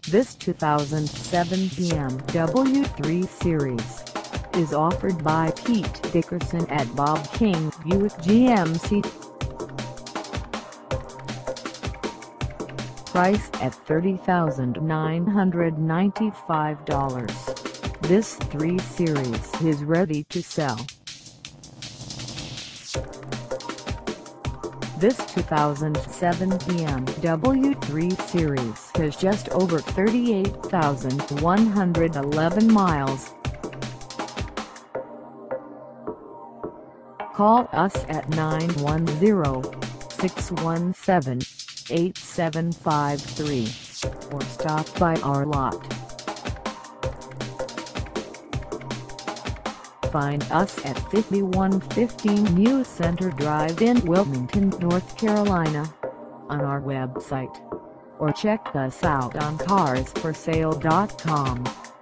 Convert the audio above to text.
This 2007 BMW 3 Series is offered by Pete Dickerson at Bob King Buick GMC. Priced at $30,995, this 3 Series is ready to sell. This 2007 BMW 3 Series has just over 38,111 miles. Call us at 910-617-8753 or stop by our lot. Find us at 5115 New Center Drive in Wilmington, North Carolina, on our website, or check us out on carsforsale.com.